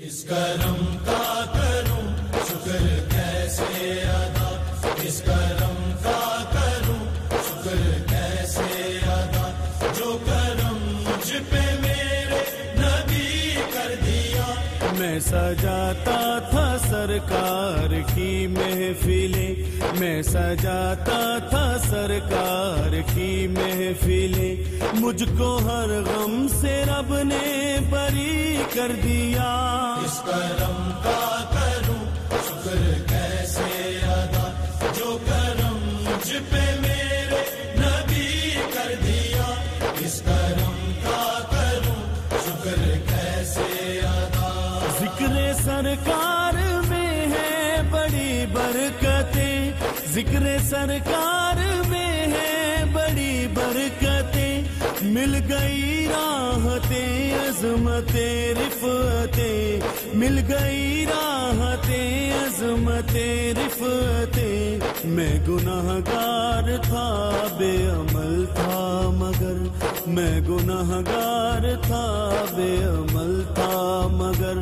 اس کرم کا کروں شکر کیسے ادا، اس کرم کا کروں شکر کیسے ادا، جو کرم مجھ پہ میرے نبی کر دیا۔ میں سجاتا تھا سرکار کی محفلیں، میں سجاتا تھا سرکار کی محفلیں، مجھ کو ہر غم سے رب نے بری کر دیا۔ اس کرم کا کروں شکر کیسے ادا، جو کرم مجھ پہ میرے نبی کر دیا۔ اس کرم کا کروں شکر کیسے ادا۔ ذکر سرکار میں ہے بڑی برکتیں، ذکر سرکار میں ہے بڑی برکتیں، مل گئی راحتیں عظمتیں رفعتیں، مل گئی راحتیں عظمتیں رفعتیں۔ میں گنہگار تھا بے عمل تھا مگر، میں گنہگار تھا بے عمل تھا مگر،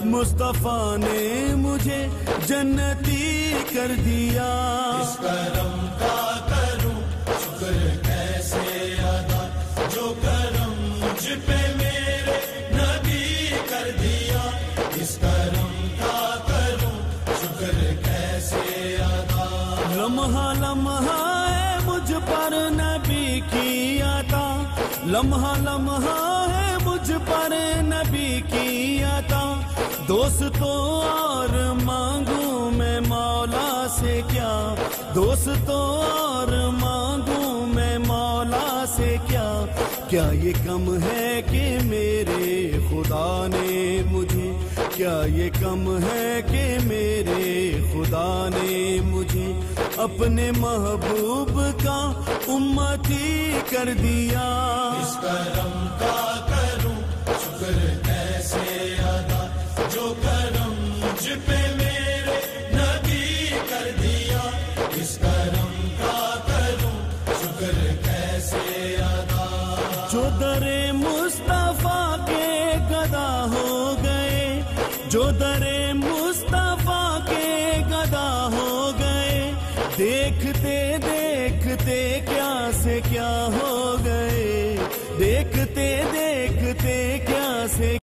مصطفیٰ نے مجھے جنتی کر دیا۔ اس کرم کا کروں شکر کیسے ادا، جو کرم مجھ پہ میرے نبی کر دیا۔ اس کرم کا کروں شکر کیسے ادا۔ لمحہ لمحہ ہے مجھ پر نبی کی عطا، لمحہ لمحہ ہے مجھ پر نبی کی عطا، دوستوں اور مانگوں میں مولا سے کیا، دوستوں اور مانگوں میں مولا سے کیا، کیا یہ کم ہے کہ میرے خدا نے مجھے، کیا یہ کم ہے کہ میرے خدا نے مجھے اپنے محبوب کا امتی کر دیا۔ اس کرم کا کروں شکر کیسے ادا، جو کرم مجھ پہ میرے نبی کر دیا۔ اس کرم کا کروں شکر کیسے ادا۔ جو در مصطفیٰ کے گدا ہو گئے، جو در مصطفیٰ کے گدا ہو گئے، دیکھتے